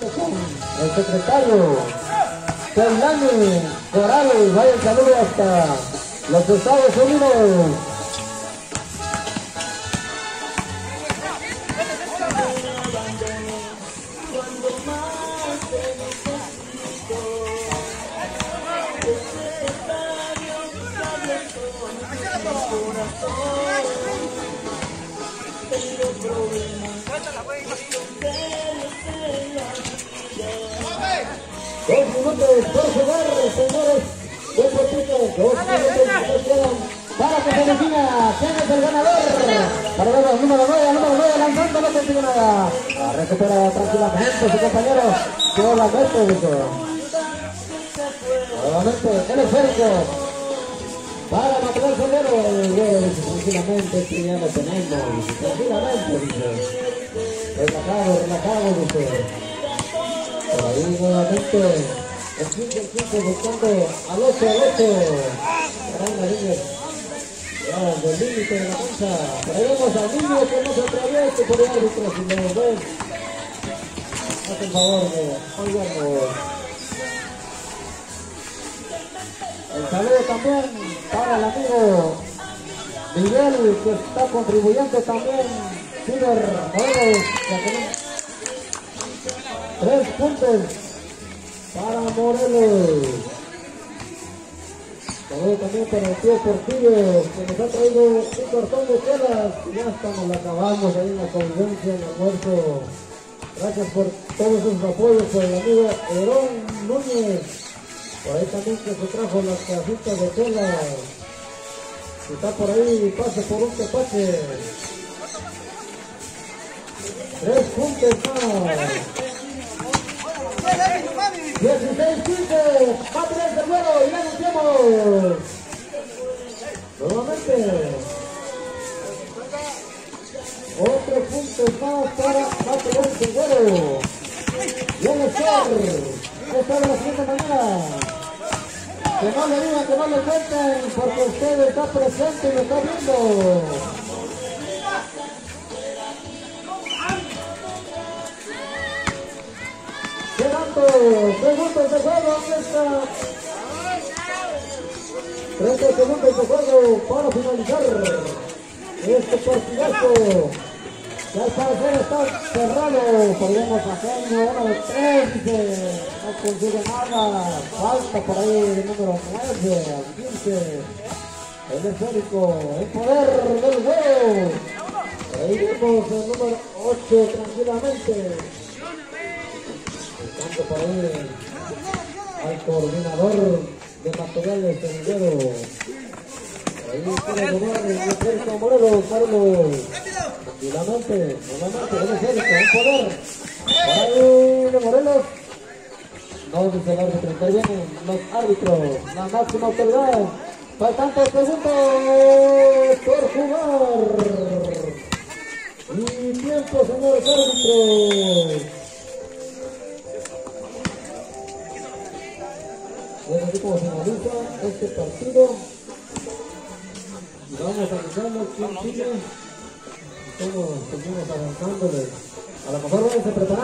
El secretario Keilani Corral, vaya el saludo hasta los Estados Unidos. Dos minutos por jugar, señores. Un poquito, 2 minutos quedan para que se defina quién es el ganador. Para ver el número 9 lanzando, no consigue nada. Recupera tranquilamente su compañero. Quedó la meta, dijo. Nuevamente el esférico para mantener el sondero. Tranquilamente, que ya lo tenemos. Tranquilamente, dice. Relajado, dice. Por ahí nuevamente el 15 buscando al 8. Gran la línea ya del límite de la cancha. Por ahí vemos al niño que no se atraviesa por el árbitro. Si lo ven, haz el favor de oigarnos. El saludo también para el amigo Miguel, que está contribuyendo también. Ciber Morelos, 3 puntos para Morelos. Saludos también para el tío Portillo, que nos ha traído un cartón de chelas. Ya estamos, la acabamos ahí en la convivencia, en el almuerzo. Gracias por todos sus apoyos, por el amigo Herón Núñez. Por ahí también que se trajo las cajitas de chelas. Si está por ahí, pase por un tepache. 3 puntos más. 16-15, va a tener el vuelo y ya anunciamos. Nuevamente. Otro punto más para va a tener el vuelo. Y el score. Esta de la siguiente manera. Que no le digan, que no le cuenten, porque usted está presente y lo está viendo. Quedando 3 minutos de juego, 30 segundos de juego para finalizar este partidazo. Ya al parecer está cerrado, podríamos hacer 1 de 3, dice, no consigue nada, falta por ahí el número 9, 15, el esférico, el poder del juego. Ahí vemos el número 8 tranquilamente. Tanto por ahí al coordinador de materiales semilleros. Ahí quiere tomar el esférico Morelos, Carlos. Tranquilamente, nuevamente el esférico, un poder. Por ahí de Morelos. No dice el árbitro, intervienen los árbitros, la máxima autoridad. Faltantes segundos por jugar. Y tiempo, señores árbitros. Es así como finaliza este partido. Y vamos avanzando quién sigue. Seguimos avanzándole. A lo mejor vamos a preparar.